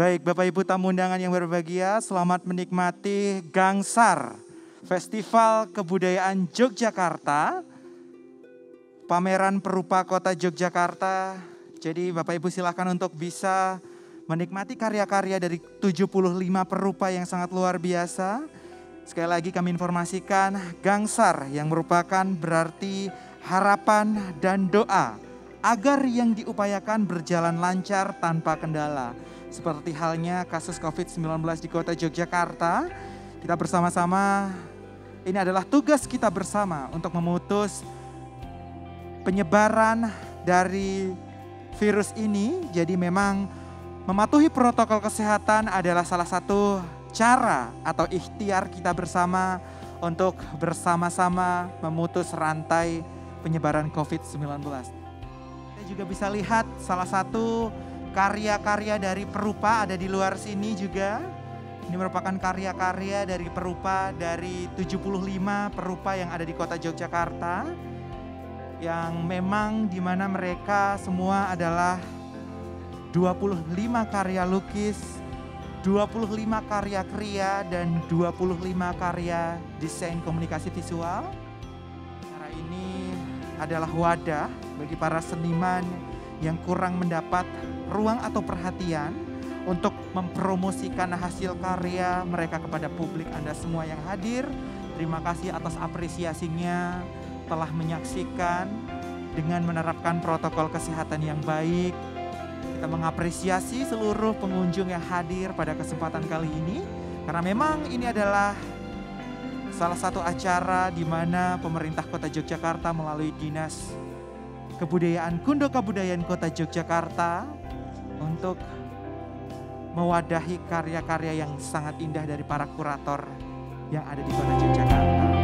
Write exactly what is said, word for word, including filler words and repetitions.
Baik, Bapak Ibu tamu undangan yang berbahagia, selamat menikmati Gangsar, Festival Kebudayaan Yogyakarta, pameran perupa kota Yogyakarta. Jadi Bapak Ibu silakan untuk bisa menikmati karya-karya dari tujuh puluh lima perupa yang sangat luar biasa. Sekali lagi kami informasikan, Gangsar yang merupakan berarti harapan dan doa agar yang diupayakan berjalan lancar tanpa kendala. Seperti halnya kasus covid sembilan belas di kota Yogyakarta, kita bersama-sama, ini adalah tugas kita bersama untuk memutus penyebaran dari virus ini. Jadi memang mematuhi protokol kesehatan adalah salah satu cara atau ikhtiar kita bersama untuk bersama-sama memutus rantai penyebaran covid sembilan belas. Kita juga bisa lihat salah satu karya-karya dari perupa ada di luar sini juga. Ini merupakan karya-karya dari perupa dari tujuh puluh lima perupa yang ada di kota Yogyakarta. Yang memang di mana mereka semua adalah dua puluh lima karya lukis, dua puluh lima karya kriya, dan dua puluh lima karya desain komunikasi visual. Cara ini adalah wadah bagi para seniman yang kurang mendapat ruang atau perhatian untuk mempromosikan hasil karya mereka kepada publik. Anda semua yang hadir, terima kasih atas apresiasinya telah menyaksikan dengan menerapkan protokol kesehatan yang baik. Kita mengapresiasi seluruh pengunjung yang hadir pada kesempatan kali ini, karena memang ini adalah salah satu acara di mana pemerintah Kota Yogyakarta melalui Dinas Kebudayaan Kundo Kabudayaan Kota Yogyakarta untuk mewadahi karya-karya yang sangat indah dari para kurator yang ada di Kota Yogyakarta.